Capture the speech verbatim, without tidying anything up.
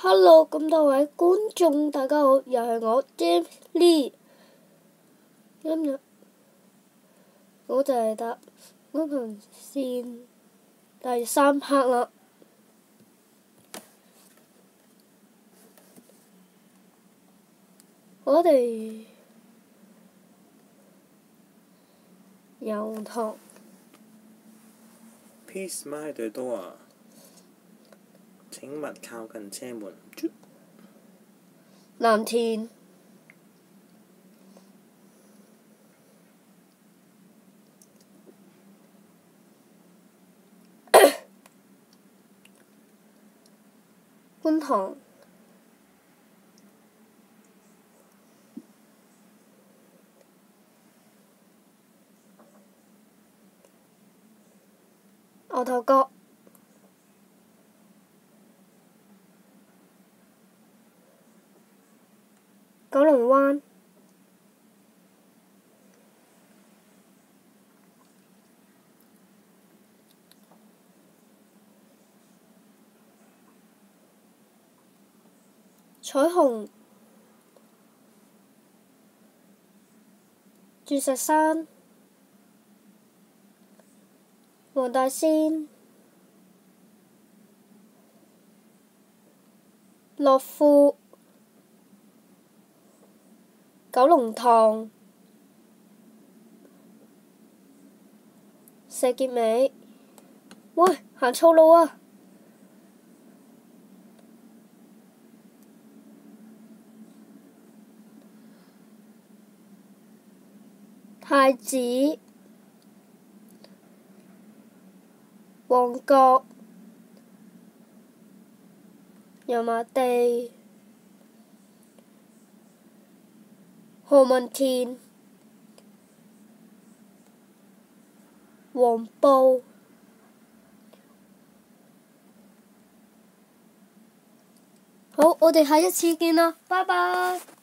Hello，咁多位觀眾大家好，又係我 James Lee。今日我就係答安行線第三 part 啦。我哋油塘 Please mind the door。請勿靠近車門。 藍田觀塘牛頭角九龍灣彩虹鑽石山黃大仙樂富九龍塘石硤尾，喂，行錯路啊！太子旺角油麻地何文田黃埔，好，我哋下一次見啦，拜拜。